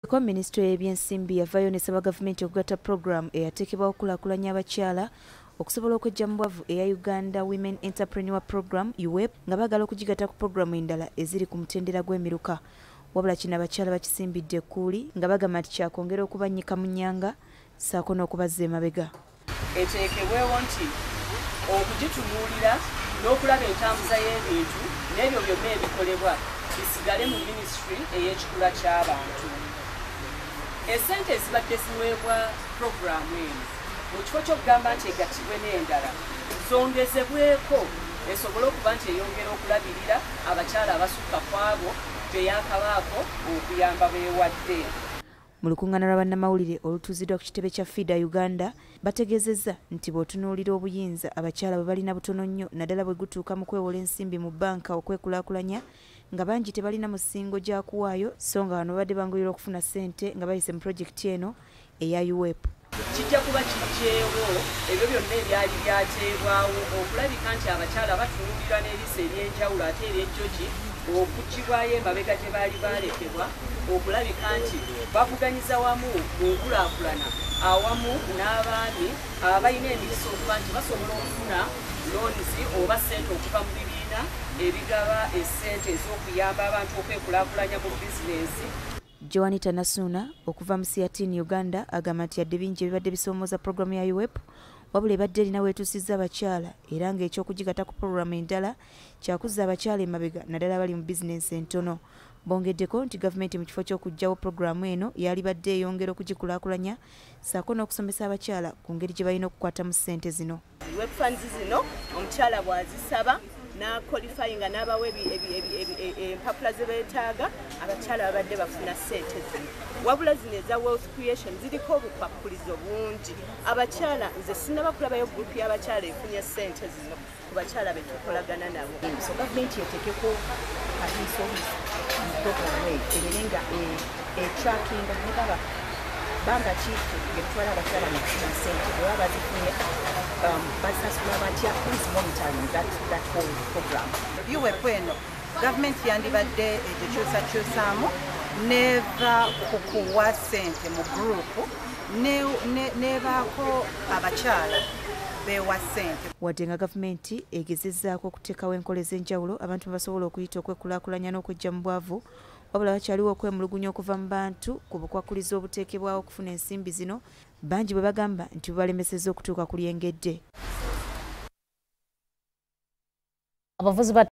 Kwa Ministry y'ebyensimbi yavaayo n'esaba gavumenti okugatta program eyatekebwawo okulakulanya abakyala okusobola okwejja mu bwavu eya Uganda Women Entrepreneur Program UWEP nga baagala okugigatta ku programu endala eziri ku mutendera gw'emiruka. Wabula kino abakyala bakisimbidde ekkuuli nga bagamba nti kyakwongera okubannyika mu nnyanga ssaako n'okubazza emabega. Eteekebwewo nti okugitunuulira n'okulaba entambuza y'ebintu n'ebyo byonna ebikolebwa bisigale mu minisitule ey'ekikula ky'abantu. Essente ezibadde ziweebwa puroguramu eno mu kifo ky'okugamba nti egattibwe n'endala zongezebweko esobole okuba nti eyongera okulabirira abakyala abasukka ku abo beyakabaako okuyamba beewadde. Mu lukuŋŋaana lwa bannamawulire olutuuziddwa ku kitebe kya FIDA Uganda bategeezezza nti bw'otunuulira obuyinza abakyala bwe balina butono nnyo naddala bwe gutuuka mu kwewola ensimbi mu bbanka okwekulaakulanya nga bangi tebalina musingo gya kuwaayo so nga bano babadde banguyirwa okufuna ssente nga bayise mu pulojekiti eno eya UWEP. Kijja kuba kijjeewo ebyo byonna ebyali byateebwawo okulabika nti abakyala batunuulira n'eriisa ery'enjawulo ate ery'ejjogi okuggibwayo emabega gye baali balekebwa okulabika nti bavuganyiza wamu mu nkulaakulana awamu n'abaami abalina emikisa okuba nti basobola okufuna loonizi oba ssente okuva mu bibiina ebigaba essente ez'okuyamba abantu okwekulaakulanya mu bizinensi. Joanita Nasuna okuva mu Ssente Uganda agamba nti yadde bingi ebibadde bisoomooza programu ya UWEP wabula ebadde erina weetuusizza abakyala era ng'ekyokugigatta ku programu endala kyakuzza abakyala emabega naddala bali mu bizinensi entono. Bongeddeko nti gavumenti mu kifo ky'okuggyawo programu eno yali badde eyongera okugikulaakulanya ssaako n'okusomesa abakyala ku ngeri gye balina okukwatamu ssente zino. UWEP funds zino omukyala bw'azisaba n'akolifayinga n'abawa empapula ze beetaaga abakyala babadde bafuna ssente zino. Wabula zino eza wealth creation ziriko obupappulizo bungi. Abakyala nze sinaba kulabayo gurupu y'abakyala efunye ssente zino ku bakyala be tukolagana nabo. So gavumenti eteekeko katiisa programu ebeere nga etrackinga ne baba banga ki getwala abakyala mu kufuna ssente bwe baba bazifunye basasula batya who's monitoring that whole program. UWEP eno gavumenti yandibadde egikyusakyusaamu neva ku kuwa ssente mu gurupu nebaako abakyala beewa ssente. Wadde nga gavumenti egezezzaako okuteekawo enkola ez'enjawulo abantu basobola okuyita okwekulaakulanya n'okwejja mu bwavu wabula bakyaliwo okwemulugunya okuva mu bantu ku bukwakkulizo obuteekebwawo okufuna ensimbi zino bangi bwe bagamba nti bubalemesezza okutuuka ku lyengedde.